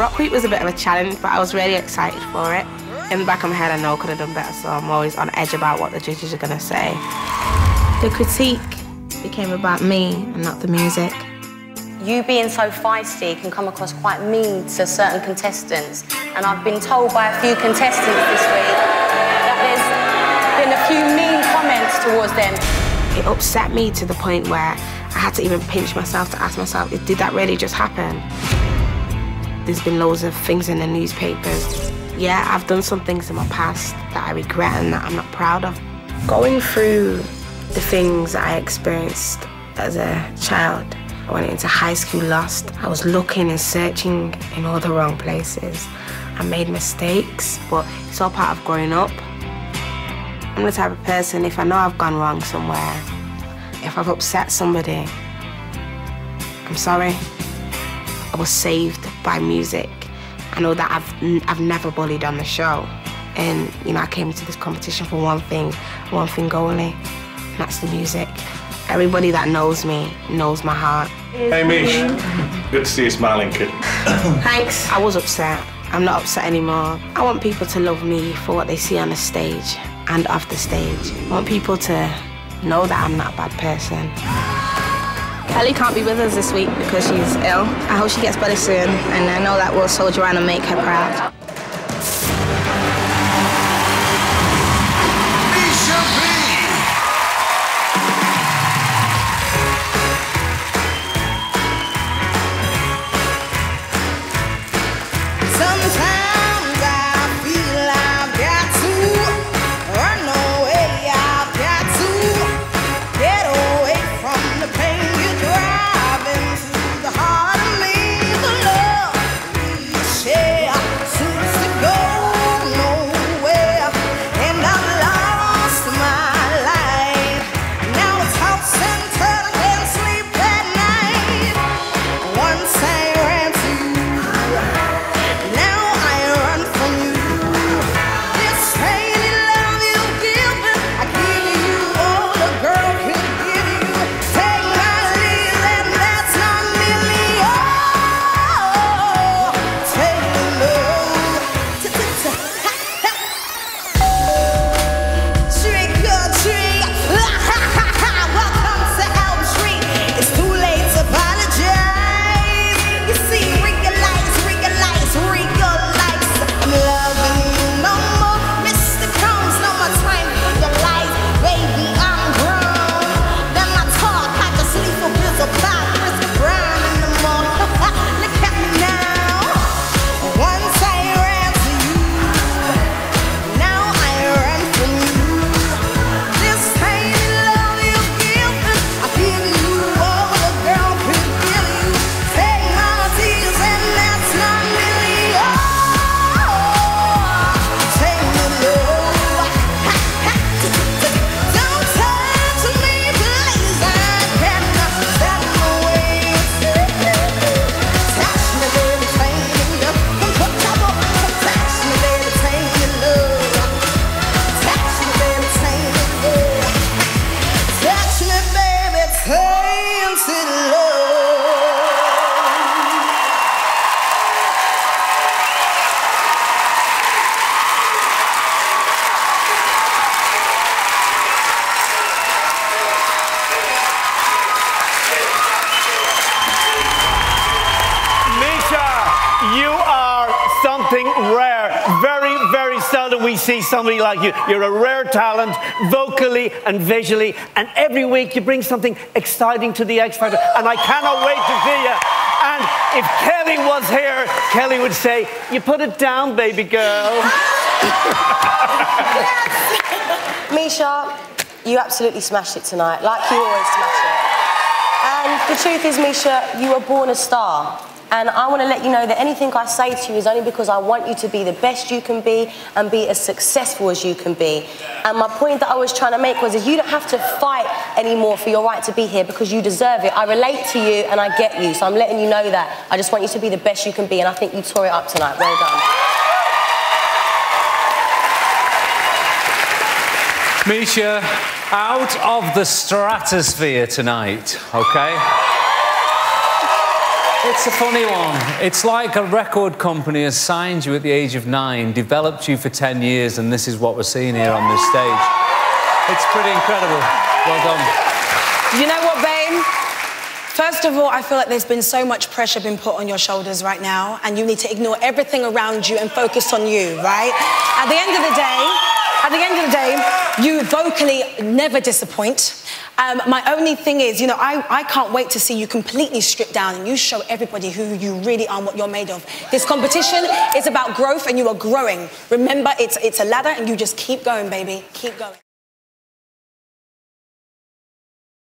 Rock Week was a bit of a challenge, but I was really excited for it. In the back of my head, I know I could have done better, so I'm always on edge about what the judges are going to say. The critique became about me and not the music. You being so feisty can come across quite mean to certain contestants, and I've been told by a few contestants this week that there's been a few mean comments towards them. It upset me to the point where I had to even pinch myself to ask myself, did that really just happen? There's been loads of things in the newspapers. Yeah, I've done some things in my past that I regret and that I'm not proud of. Going through the things I experienced as a child, I went into high school lost. I was looking and searching in all the wrong places. I made mistakes, but it's all part of growing up. I'm the type of person, if I know I've gone wrong somewhere, if I've upset somebody, I'm sorry. I was saved by music. I know that I've never bullied on the show. And, you know, I came into this competition for one thing only, and that's the music. Everybody that knows me knows my heart. Hey, Mish. Good to see you smiling, kid. Thanks. I was upset. I'm not upset anymore. I want people to love me for what they see on the stage and off the stage. I want people to know that I'm not a bad person. Kelly can't be with us this week because she's ill. I hope she gets better soon, and I know that we'll soldier on and make her proud. Misha B. Sometimes I feel I've got to run away. I've got to get away from the pain. You are something rare. Very, very seldom we see somebody like you. You're a rare talent, vocally and visually, and every week you bring something exciting to the X Factor, and I cannot wait to see you. And if Kelly was here, Kelly would say, "You put it down, baby girl." Misha, you absolutely smashed it tonight, like you always smash it. And the truth is, Misha, you were born a star. And I want to let you know that anything I say to you is only because I want you to be the best you can be and be as successful as you can be. And my point that I was trying to make was you don't have to fight anymore for your right to be here because you deserve it. I relate to you and I get you, so I'm letting you know that. I just want you to be the best you can be, and I think you tore it up tonight. Well done. Misha, out of the stratosphere tonight, okay? It's a funny one. It's like a record company has signed you at the age of 9, developed you for 10 years, and this is what we're seeing here on this stage. It's pretty incredible. Well done. You know what, babe? First of all, I feel like there's been so much pressure being put on your shoulders right now, and you need to ignore everything around you and focus on you, right? At the end of the day, you vocally never disappoint. My only thing is, you know, I can't wait to see you completely stripped down and you show everybody who you really are and what you're made of. This competition is about growth and you are growing. Remember, it's a ladder and you just keep going, baby. Keep going.